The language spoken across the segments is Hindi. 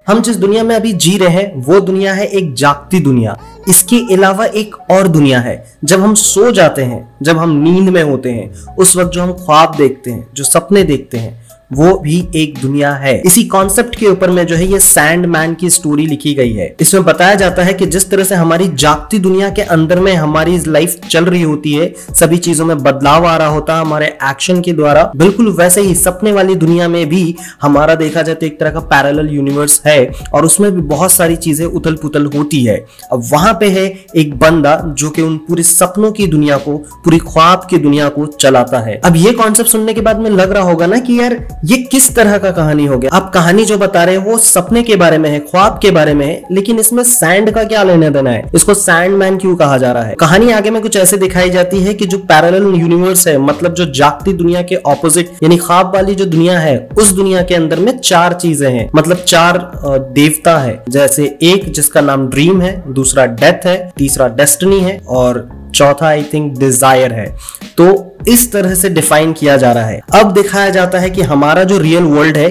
हम जिस दुनिया में अभी जी रहे हैं वो दुनिया है एक जागती दुनिया। इसके अलावा एक और दुनिया है। जब हम सो जाते हैं, जब हम नींद में होते हैं, उस वक्त जो हम ख्वाब देखते हैं, जो सपने देखते हैं, वो भी एक दुनिया है। इसी कॉन्सेप्ट के ऊपर में जो है ये सैंडमैन की स्टोरी लिखी गई है। इसमें बताया जाता है कि जिस तरह से हमारी जागती दुनिया के अंदर में हमारी लाइफ चल रही होती है, सभी चीजों में बदलाव आ रहा होता है हमारे एक्शन के द्वारा, बिल्कुल वैसे ही सपने वाली दुनिया में भी हमारा देखा जाए तो एक तरह का पैरेलल यूनिवर्स है और उसमें भी बहुत सारी चीजें उथल पुथल होती है। अब वहां पे है एक बंदा जो कि उन पूरे सपनों की दुनिया को, पूरी ख्वाब की दुनिया को चलाता है। अब ये कॉन्सेप्ट सुनने के बाद में लग रहा होगा ना कि यार ये किस तरह का कहानी हो गया। आप कहानी जो बता रहे हैं वो सपने के बारे में है, ख्वाब के बारे में है, लेकिन इसमें सैंड का क्या लेना देना है? इसको सैंडमैन क्यों कहा जा रहा है? कहानी आगे में कुछ ऐसे दिखाई जाती है कि जो पैरेलल यूनिवर्स है, मतलब जो जागती दुनिया के ऑपोजिट यानी ख्वाब वाली जो दुनिया है, उस दुनिया के अंदर में चार चीजें हैं, मतलब चार देवता है। जैसे एक जिसका नाम ड्रीम है, दूसरा डेथ है, तीसरा डेस्टिनी है और चौथा आई थिंक डिजायर है। तो इस तरह से डिफाइन किया जा रहा है। अब दिखाया जाता है कि हमारा जो रियल वर्ल्ड है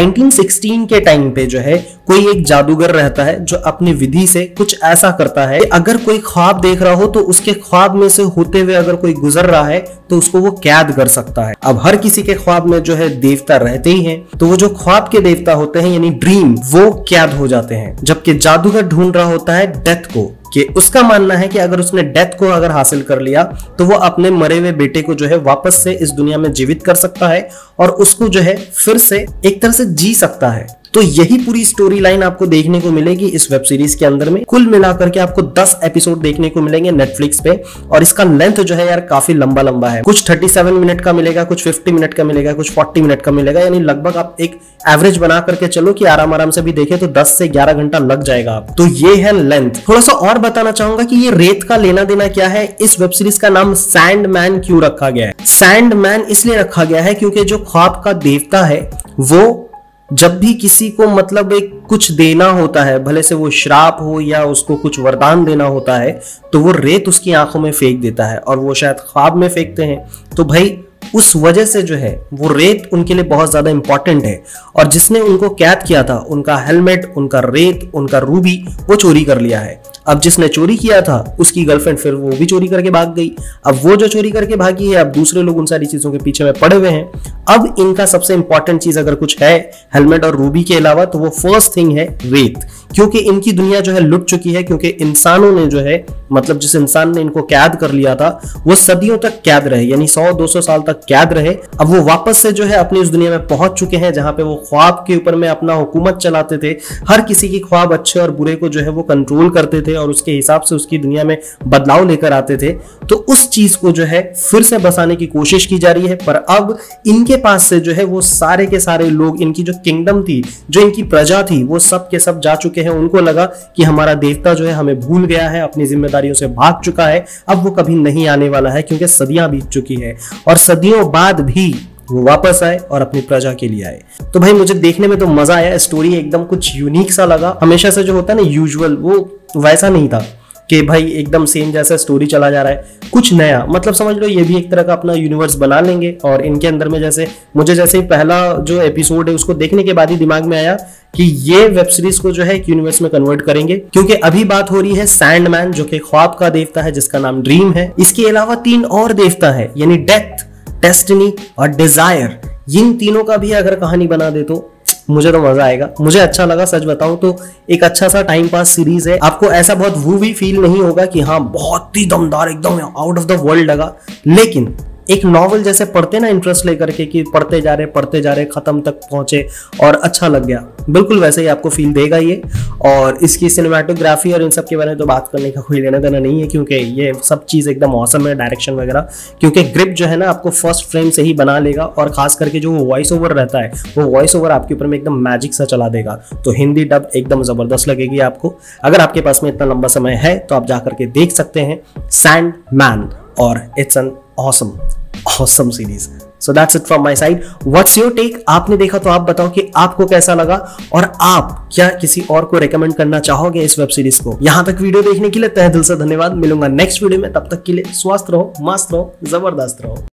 1916 के टाइम पे जो है कोई एक जादूगर रहता है जो अपनी विधि से कुछ ऐसा करता है, अगर कोई ख्वाब देख रहा हो तो उसके ख्वाब में से होते हुए अगर कोई गुजर रहा है तो उसको वो कैद कर सकता है। अब हर किसी के ख्वाब में जो है देवता रहते ही हैं, तो वो जो ख्वाब के देवता होते हैं यानी ड्रीम, वो कैद हो जाते हैं। जबकि जादूगर ढूंढ रहा होता है डेथ को, कि उसका मानना है कि अगर उसने डेथ को अगर हासिल कर लिया तो वो अपने मरे हुए बेटे को जो है वापस से इस दुनिया में जीवित कर सकता है और उसको जो है फिर से एक तरह से जी सकता है। तो यही पूरी स्टोरी लाइन आपको देखने को मिलेगी इस वेब सीरीज के अंदर में। कुल मिलाकर के आपको 10 एपिसोड देखने को मिलेंगे नेटफ्लिक्स पे और इसका लेंथ जो है यार काफी लंबा लंबा है। कुछ 37 मिनट का मिलेगा, कुछ 50 मिनट का मिलेगा, कुछ 40 मिनट का मिलेगा, यानी लगभग आप एक एवरेज बना करके चलो कि आराम आराम से भी देखें तो 10 से 11 घंटा लग जाएगा आप। तो ये है लेंथ। थोड़ा सा और बताना चाहूंगा कि ये रेत का लेना देना क्या है। इस वेब सीरीज का नाम सैंडमैन क्यों रखा गया है? सैंडमैन इसलिए रखा गया है क्योंकि जो ख्वाब का देवता है वो जब भी किसी को मतलब एक कुछ देना होता है, भले से वो श्राप हो या उसको कुछ वरदान देना होता है, तो वो रेत उसकी आंखों में फेंक देता है और वो शायद ख्वाब में फेंकते हैं। तो भाई उस वजह से जो है वो रेत उनके लिए बहुत ज्यादा इंपॉर्टेंट है और जिसने उनको कैद किया था उनका हेलमेट, उनका रेत, उनका रूबी वो चोरी कर लिया है। अब जिसने चोरी किया था उसकी गर्लफ्रेंड फिर वो भी चोरी करके भाग गई। अब वो जो चोरी करके भागी है, अब दूसरे लोग उन सारी चीजों के पीछे में पड़े हुए हैं। अब इनका सबसे इंपॉर्टेंट चीज अगर कुछ है हेलमेट और रूबी के अलावा तो वो फर्स्ट थिंग है रेत, क्योंकि इनकी दुनिया जो है लुट चुकी है, क्योंकि इंसानों ने जो है मतलब जिस इंसान ने इनको कैद कर लिया था वो सदियों तक कैद रहे, यानी 100-200 साल तक कैद रहे। अब वो वापस से जो है अपनी उस दुनिया में पहुंच चुके हैं जहां पे वो ख्वाब के ऊपर में अपना हुकूमत चलाते थे, हर किसी की ख्वाब अच्छे और बुरे को जो है वो कंट्रोल करते थे और उसके हिसाब से उसकी दुनिया में बदलाव लेकर आते थे। तो उस चीज को जो है फिर से बसाने की कोशिश की जा रही है, पर अब इनके पास से जो है वो सारे के सारे लोग, इनकी जो किंगडम थी, जो इनकी प्रजा थी, वो सब के सब जा चुके हैं। उनको लगा कि हमारा देवता जो है हमें भूल गया है, अपनी जिम्मेदारियों से भाग चुका है, अब वो कभी नहीं आने वाला है क्योंकि सदियां बीत चुकी है और सदियों बाद भी वो वापस आए और अपनी प्रजा के लिए आए। तो भाई मुझे देखने में तो मजा आया। स्टोरी एकदम कुछ यूनिक सा लगा। हमेशा से जो होता है ना यूजुअल, वो वैसा नहीं था कि भाई एकदम सेम जैसा स्टोरी चला जा रहा है, कुछ नया। मतलब समझ लो ये भी एक तरह का अपना यूनिवर्स बना लेंगे और इनके अंदर में जैसे मुझे जैसे ही पहला जो एपिसोड है उसको देखने के बाद ही दिमाग में आया कि ये वेब सीरीज को जो है एक यूनिवर्स में कन्वर्ट करेंगे, क्योंकि अभी बात हो रही है सैंडमैन जो कि ख्वाब का देवता है जिसका नाम ड्रीम है। इसके अलावा 3 और देवता है यानी डेथ, डेस्टिनी और डिजायर। इन तीनों का भी अगर कहानी बना दे तो मुझे तो मजा आएगा। मुझे अच्छा लगा, सच बताऊं तो एक अच्छा सा टाइम पास सीरीज है। आपको ऐसा बहुत वूवी फील नहीं होगा कि हाँ बहुत ही दमदार एकदम आउट ऑफ द वर्ल्ड लगा, लेकिन एक नॉवल जैसे पढ़ते ना इंटरेस्ट लेकर के कि पढ़ते जा रहे खत्म तक पहुंचे और अच्छा लग गया, बिल्कुल वैसे ही आपको फील देगा ये। और इसकी सिनेमेटोग्राफी और इन सब के बारे में तो बात करने का कोई लेना देना नहीं है क्योंकि ये सब चीज़ एकदम औसम है, डायरेक्शन वगैरह, क्योंकि ग्रिप जो है ना आपको फर्स्ट फ्रेम से ही बना लेगा और खास करके जो वॉइस ओवर रहता है वो वॉइस ओवर आपके ऊपर में एकदम मैजिक सा चला देगा। तो हिंदी डब एकदम जबरदस्त लगेगी आपको। अगर आपके पास में इतना लंबा समय है तो आप जाकर के देख सकते हैं सैंडमैन और it's an awesome series. So that's it from my side. What's your take? आपने देखा तो आप बताओ कि आपको कैसा लगा और आप क्या किसी और को रेकमेंड करना चाहोगे इस वेब सीरीज को। यहां तक वीडियो देखने के लिए तहे दिल से धन्यवाद। मिलूंगा नेक्स्ट वीडियो में, तब तक के लिए स्वस्थ रहो, मस्त रहो, जबरदस्त रहो।